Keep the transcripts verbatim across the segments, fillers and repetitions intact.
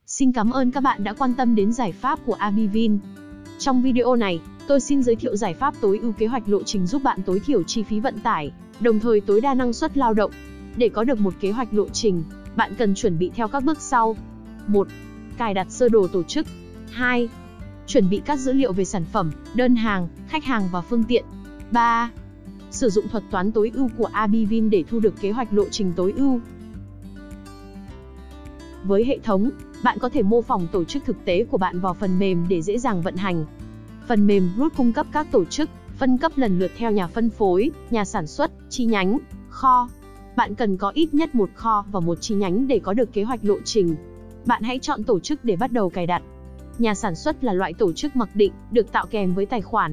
Xin cảm ơn các bạn đã quan tâm đến giải pháp của Abivin. Trong video này, tôi xin giới thiệu giải pháp tối ưu kế hoạch lộ trình giúp bạn tối thiểu chi phí vận tải, đồng thời tối đa năng suất lao động. Để có được một kế hoạch lộ trình, bạn cần chuẩn bị theo các bước sau. một. Cài đặt sơ đồ tổ chức. hai. Chuẩn bị các dữ liệu về sản phẩm, đơn hàng, khách hàng và phương tiện. ba. Sử dụng thuật toán tối ưu của Abivin để thu được kế hoạch lộ trình tối ưu. Với hệ thống, bạn có thể mô phỏng tổ chức thực tế của bạn vào phần mềm để dễ dàng vận hành. Phần mềm Root cung cấp các tổ chức, phân cấp lần lượt theo nhà phân phối, nhà sản xuất, chi nhánh, kho. Bạn cần có ít nhất một kho và một chi nhánh để có được kế hoạch lộ trình. Bạn hãy chọn tổ chức để bắt đầu cài đặt. Nhà sản xuất là loại tổ chức mặc định, được tạo kèm với tài khoản.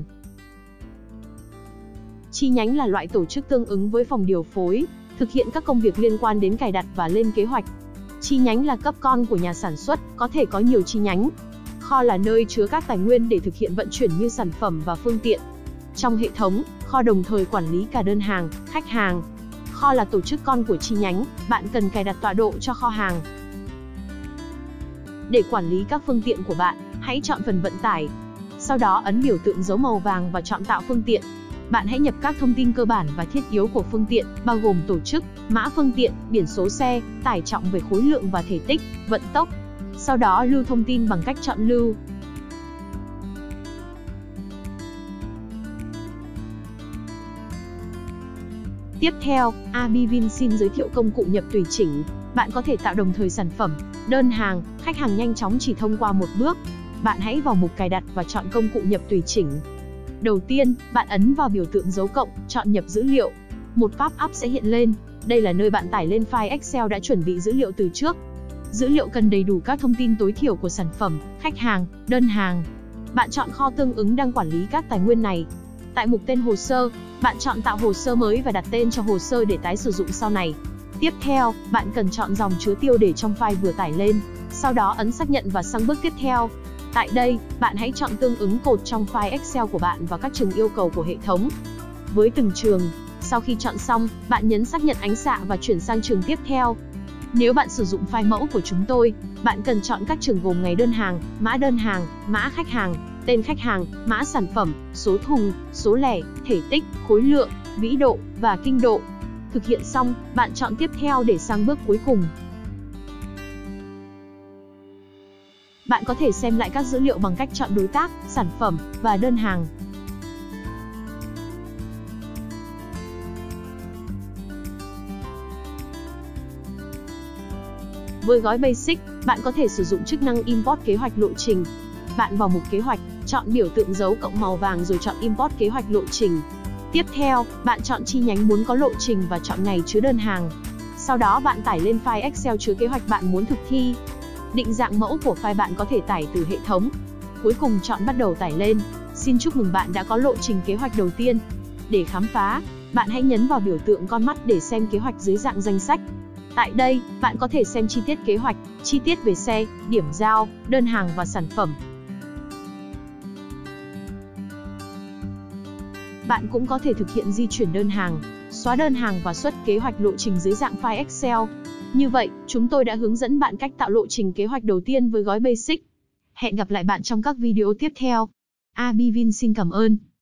Chi nhánh là loại tổ chức tương ứng với phòng điều phối, thực hiện các công việc liên quan đến cài đặt và lên kế hoạch. Chi nhánh là cấp con của nhà sản xuất, có thể có nhiều chi nhánh. Kho là nơi chứa các tài nguyên để thực hiện vận chuyển như sản phẩm và phương tiện. Trong hệ thống, kho đồng thời quản lý cả đơn hàng, khách hàng. Kho là tổ chức con của chi nhánh, bạn cần cài đặt tọa độ cho kho hàng. Để quản lý các phương tiện của bạn, hãy chọn phần vận tải. Sau đó ấn biểu tượng dấu màu vàng và chọn tạo phương tiện. Bạn hãy nhập các thông tin cơ bản và thiết yếu của phương tiện, bao gồm tổ chức, mã phương tiện, biển số xe, tải trọng về khối lượng và thể tích, vận tốc. Sau đó lưu thông tin bằng cách chọn lưu. Tiếp theo, Abivin xin giới thiệu công cụ nhập tùy chỉnh. Bạn có thể tạo đồng thời sản phẩm, đơn hàng, khách hàng nhanh chóng chỉ thông qua một bước. Bạn hãy vào mục cài đặt và chọn công cụ nhập tùy chỉnh. Đầu tiên, bạn ấn vào biểu tượng dấu cộng, chọn nhập dữ liệu. Một pop-up sẽ hiện lên. Đây là nơi bạn tải lên file Excel đã chuẩn bị dữ liệu từ trước. Dữ liệu cần đầy đủ các thông tin tối thiểu của sản phẩm, khách hàng, đơn hàng. Bạn chọn kho tương ứng đang quản lý các tài nguyên này. Tại mục tên hồ sơ, bạn chọn tạo hồ sơ mới và đặt tên cho hồ sơ để tái sử dụng sau này. Tiếp theo, bạn cần chọn dòng chứa tiêu để trong file vừa tải lên. Sau đó ấn xác nhận và sang bước tiếp theo. Tại đây, bạn hãy chọn tương ứng cột trong file Excel của bạn và các trường yêu cầu của hệ thống. Với từng trường, sau khi chọn xong, bạn nhấn xác nhận ánh xạ và chuyển sang trường tiếp theo. Nếu bạn sử dụng file mẫu của chúng tôi, bạn cần chọn các trường gồm ngày đơn hàng, mã đơn hàng, mã khách hàng, tên khách hàng, mã sản phẩm, số thùng, số lẻ, thể tích, khối lượng, vĩ độ và kinh độ. Thực hiện xong, bạn chọn tiếp theo để sang bước cuối cùng. Bạn có thể xem lại các dữ liệu bằng cách chọn đối tác, sản phẩm và đơn hàng. Với gói Basic, bạn có thể sử dụng chức năng Import kế hoạch lộ trình. Bạn vào mục kế hoạch, chọn biểu tượng dấu cộng màu vàng rồi chọn Import kế hoạch lộ trình. Tiếp theo, bạn chọn chi nhánh muốn có lộ trình và chọn ngày chứa đơn hàng. Sau đó bạn tải lên file Excel chứa kế hoạch bạn muốn thực thi. Định dạng mẫu của file bạn có thể tải từ hệ thống. Cuối cùng chọn bắt đầu tải lên. Xin chúc mừng bạn đã có lộ trình kế hoạch đầu tiên. Để khám phá, bạn hãy nhấn vào biểu tượng con mắt để xem kế hoạch dưới dạng danh sách. Tại đây, bạn có thể xem chi tiết kế hoạch, chi tiết về xe, điểm giao, đơn hàng và sản phẩm. Bạn cũng có thể thực hiện di chuyển đơn hàng, xóa đơn hàng và xuất kế hoạch lộ trình dưới dạng file Excel. Như vậy, chúng tôi đã hướng dẫn bạn cách tạo lộ trình kế hoạch đầu tiên với gói Basic. Hẹn gặp lại bạn trong các video tiếp theo. Abivin xin cảm ơn.